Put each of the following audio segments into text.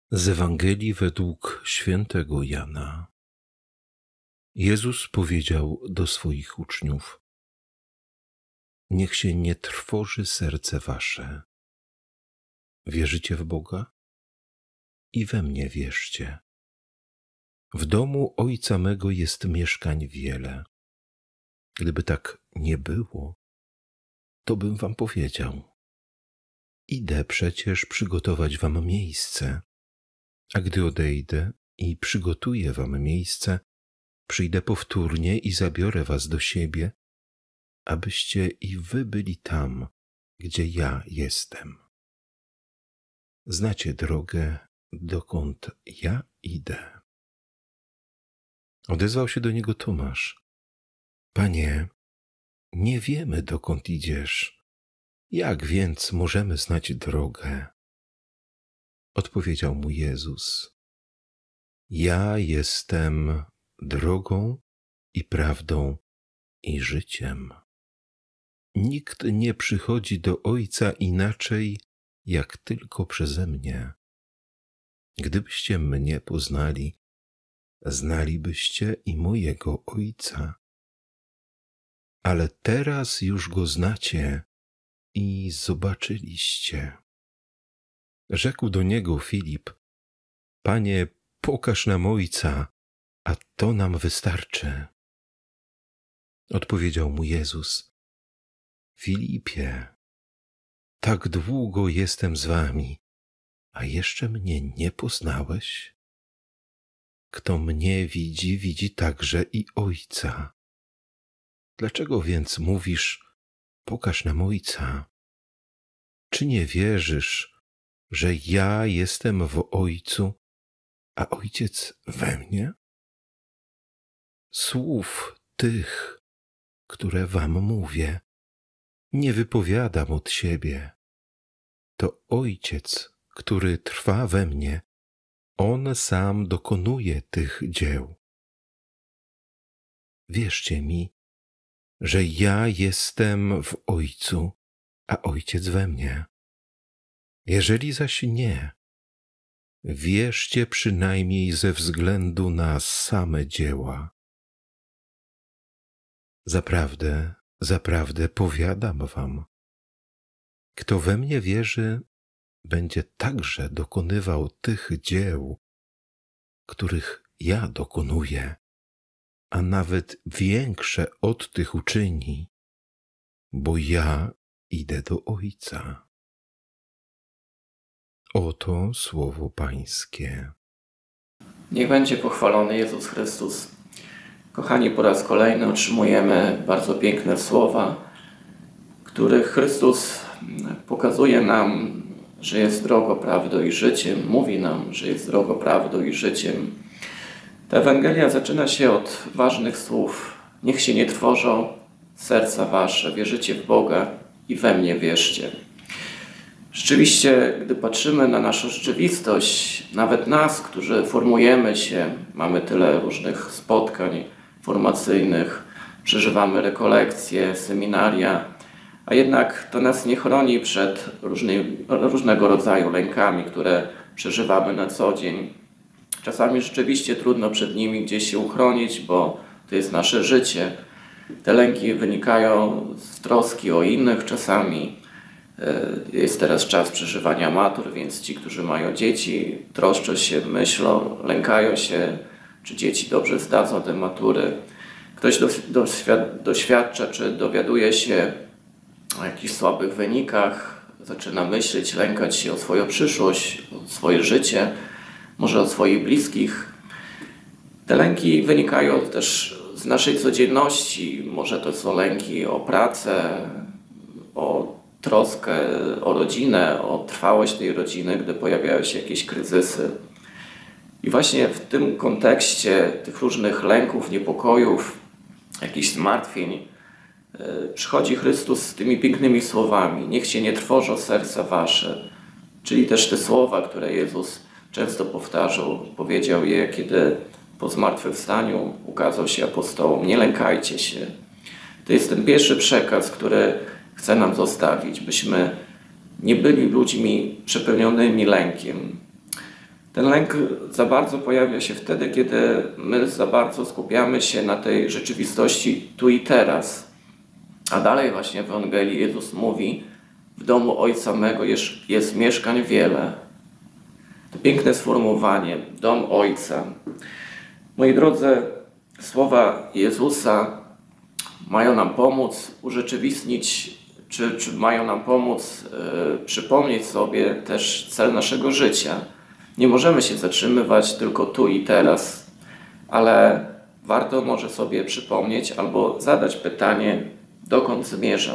Z Ewangelii według świętego Jana. Jezus powiedział do swoich uczniów: niech się nie trwoży serce wasze. Wierzycie w Boga? I we mnie wierzcie. W domu Ojca mego jest mieszkań wiele. Gdyby tak nie było, to bym wam powiedział. Idę przecież przygotować wam miejsce. A gdy odejdę i przygotuję wam miejsce, przyjdę powtórnie i zabiorę was do siebie, abyście i wy byli tam, gdzie ja jestem. Znacie drogę, dokąd ja idę. Odezwał się do niego Tomasz: Panie, nie wiemy, dokąd idziesz. Jak więc możemy znać drogę? Odpowiedział mu Jezus: ja jestem drogą i prawdą i życiem. Nikt nie przychodzi do Ojca inaczej, jak tylko przeze mnie. Gdybyście mnie poznali, znalibyście i mojego Ojca. Ale teraz już Go znacie i zobaczyliście. Rzekł do niego Filip: Panie, pokaż nam Ojca, a to nam wystarczy. Odpowiedział mu Jezus: Filipie, tak długo jestem z wami, a jeszcze mnie nie poznałeś? Kto mnie widzi, widzi także i Ojca. Dlaczego więc mówisz: pokaż nam Ojca? Czy nie wierzysz, że ja jestem w Ojcu, a Ojciec we mnie? Słów tych, które wam mówię, nie wypowiadam od siebie. To Ojciec, który trwa we mnie, On sam dokonuje tych dzieł. Wierzcie mi, że ja jestem w Ojcu, a Ojciec we mnie. Jeżeli zaś nie, wierzcie przynajmniej ze względu na same dzieła. Zaprawdę, zaprawdę powiadam wam, kto we mnie wierzy, będzie także dokonywał tych dzieł, których ja dokonuję, a nawet większe od tych uczyni, bo ja idę do Ojca. Oto słowo Pańskie. Niech będzie pochwalony Jezus Chrystus. Kochani, po raz kolejny otrzymujemy bardzo piękne słowa, których Chrystus pokazuje nam, że jest drogą, prawdą i życiem. Mówi nam, że jest drogą, prawdą i życiem. Ta Ewangelia zaczyna się od ważnych słów. Niech się nie trwożą serca wasze. Wierzycie w Boga i we mnie wierzcie. Rzeczywiście, gdy patrzymy na naszą rzeczywistość, nawet nas, którzy formujemy się, mamy tyle różnych spotkań formacyjnych, przeżywamy rekolekcje, seminaria, a jednak to nas nie chroni przed różnego rodzaju lękami, które przeżywamy na co dzień. Czasami rzeczywiście trudno przed nimi gdzieś się uchronić, bo to jest nasze życie. Te lęki wynikają z troski o innych czasami. Jest teraz czas przeżywania matur, więc ci, którzy mają dzieci, troszczą się, myślą, lękają się, czy dzieci dobrze zdadzą te matury. Ktoś doświadcza, czy dowiaduje się o jakichś słabych wynikach, zaczyna myśleć, lękać się o swoją przyszłość, o swoje życie, może o swoich bliskich. Te lęki wynikają też z naszej codzienności. Może to są lęki o pracę, o troskę o rodzinę, o trwałość tej rodziny, gdy pojawiają się jakieś kryzysy. I właśnie w tym kontekście tych różnych lęków, niepokojów, jakichś zmartwień przychodzi Chrystus z tymi pięknymi słowami: niech się nie trwożą serca wasze. Czyli też te słowa, które Jezus często powtarzał, powiedział je, kiedy po zmartwychwstaniu ukazał się apostołom: nie lękajcie się. To jest ten pierwszy przekaz, który chce nam zostawić, byśmy nie byli ludźmi przepełnionymi lękiem. Ten lęk za bardzo pojawia się wtedy, kiedy my za bardzo skupiamy się na tej rzeczywistości tu i teraz. A dalej właśnie w Ewangelii Jezus mówi: w domu Ojca mego jest mieszkań wiele. To piękne sformułowanie, dom Ojca. Moi drodzy, słowa Jezusa mają nam pomóc urzeczywistnić, czy mają nam pomóc przypomnieć sobie też cel naszego życia. Nie możemy się zatrzymywać tylko tu i teraz, ale warto może sobie przypomnieć albo zadać pytanie, dokąd zmierzam.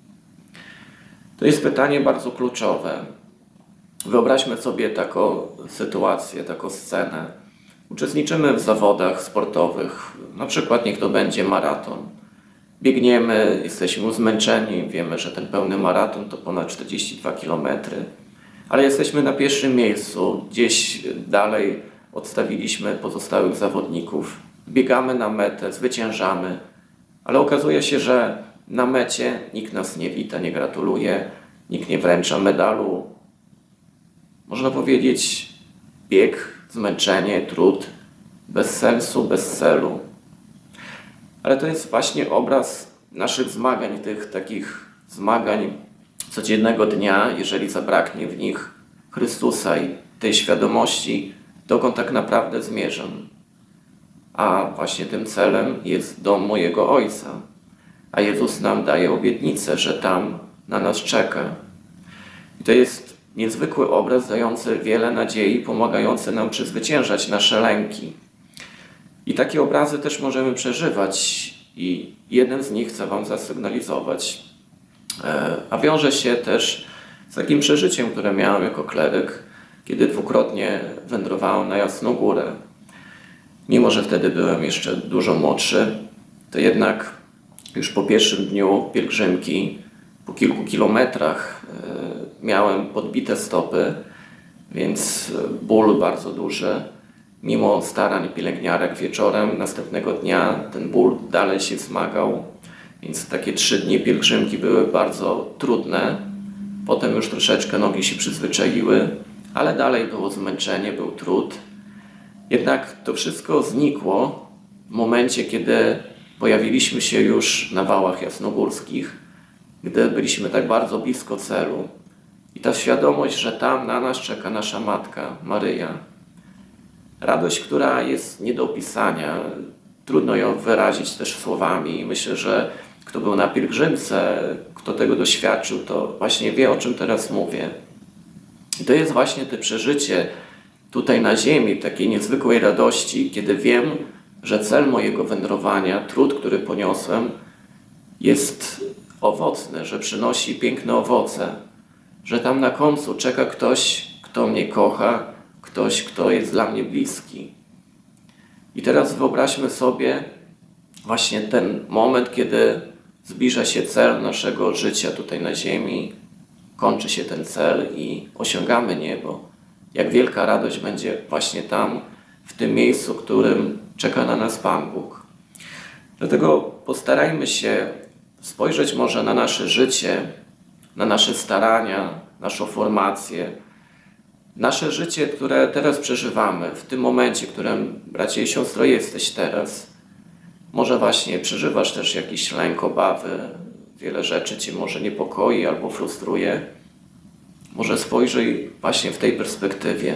To jest pytanie bardzo kluczowe. Wyobraźmy sobie taką sytuację, taką scenę. Uczestniczymy w zawodach sportowych, na przykład niech to będzie maraton. Biegniemy, jesteśmy zmęczeni, wiemy, że ten pełny maraton to ponad 42 km, ale jesteśmy na pierwszym miejscu, gdzieś dalej odstawiliśmy pozostałych zawodników. Biegamy na metę, zwyciężamy, ale okazuje się, że na mecie nikt nas nie wita, nie gratuluje, nikt nie wręcza medalu. Można powiedzieć, bieg, zmęczenie, trud, bez sensu, bez celu. Ale to jest właśnie obraz naszych zmagań, tych takich zmagań codziennego dnia, jeżeli zabraknie w nich Chrystusa i tej świadomości, dokąd tak naprawdę zmierzam. A właśnie tym celem jest dom mojego Ojca. A Jezus nam daje obietnicę, że tam na nas czeka. I to jest niezwykły obraz dający wiele nadziei, pomagający nam przezwyciężać nasze lęki. I takie obrazy też możemy przeżywać i jeden z nich chcę Wam zasygnalizować. A wiąże się też z takim przeżyciem, które miałem jako kleryk, kiedy dwukrotnie wędrowałem na Jasną Górę. Mimo że wtedy byłem jeszcze dużo młodszy, to jednak już po pierwszym dniu pielgrzymki, po kilku kilometrach miałem podbite stopy, więc ból bardzo duży. Mimo starań pielęgniarek wieczorem następnego dnia ten ból dalej się wzmagał, więc takie 3 dni pielgrzymki były bardzo trudne. Potem już troszeczkę nogi się przyzwyczaiły, ale dalej było zmęczenie, był trud. Jednak to wszystko znikło w momencie, kiedy pojawiliśmy się już na wałach jasnogórskich, gdy byliśmy tak bardzo blisko celu. I ta świadomość, że tam na nas czeka nasza Matka, Maryja. Radość, która jest nie do opisania. Trudno ją wyrazić też słowami. Myślę, że kto był na pielgrzymce, kto tego doświadczył, to właśnie wie, o czym teraz mówię. I to jest właśnie to przeżycie tutaj na ziemi, takiej niezwykłej radości, kiedy wiem, że cel mojego wędrowania, trud, który poniosłem, jest owocny, że przynosi piękne owoce, że tam na końcu czeka ktoś, kto mnie kocha, ktoś, kto jest dla mnie bliski. I teraz wyobraźmy sobie właśnie ten moment, kiedy zbliża się cel naszego życia tutaj na ziemi, kończy się ten cel i osiągamy niebo. Jak wielka radość będzie właśnie tam, w tym miejscu, w którym czeka na nas Pan Bóg. Dlatego postarajmy się spojrzeć może na nasze życie, na nasze starania, naszą formację, nasze życie, które teraz przeżywamy, w tym momencie, w którym, bracie i siostro, jesteś teraz. Może właśnie przeżywasz też jakiś lęk, obawy, wiele rzeczy Cię może niepokoi albo frustruje. Może spojrzyj właśnie w tej perspektywie.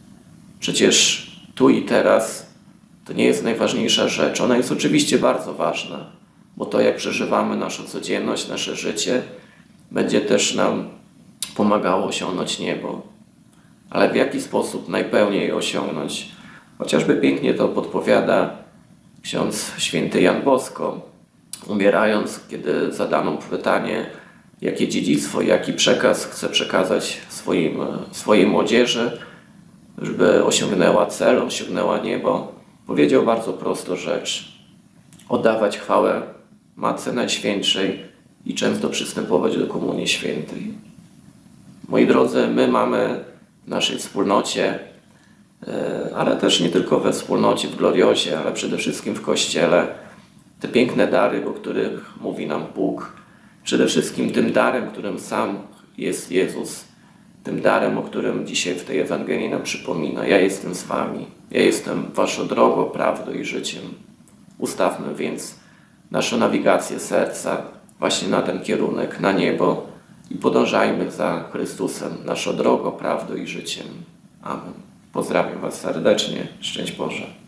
Przecież tu i teraz to nie jest najważniejsza rzecz. Ona jest oczywiście bardzo ważna, bo to, jak przeżywamy naszą codzienność, nasze życie, będzie też nam pomagało osiągnąć niebo. Ale w jaki sposób najpełniej osiągnąć? Chociażby pięknie to podpowiada ksiądz święty Jan Bosko, umierając, kiedy zadano pytanie, jakie dziedzictwo, jaki przekaz chce przekazać swojej młodzieży, żeby osiągnęła cel, osiągnęła niebo. Powiedział bardzo prostą rzecz. Oddawać chwałę Matce Najświętszej i często przystępować do Komunii Świętej. Moi drodzy, my mamy w naszej wspólnocie, ale też nie tylko we wspólnocie, w Gloriozie, ale przede wszystkim w Kościele, te piękne dary, o których mówi nam Bóg. Przede wszystkim tym darem, którym sam jest Jezus, tym darem, o którym dzisiaj w tej Ewangelii nam przypomina. Ja jestem z wami, ja jestem waszą drogą, prawdą i życiem. Ustawmy więc naszą nawigację serca właśnie na ten kierunek, na niebo i podążajmy za Chrystusem, naszą drogą, prawdą i życiem. Amen. Pozdrawiam was serdecznie. Szczęść Boże.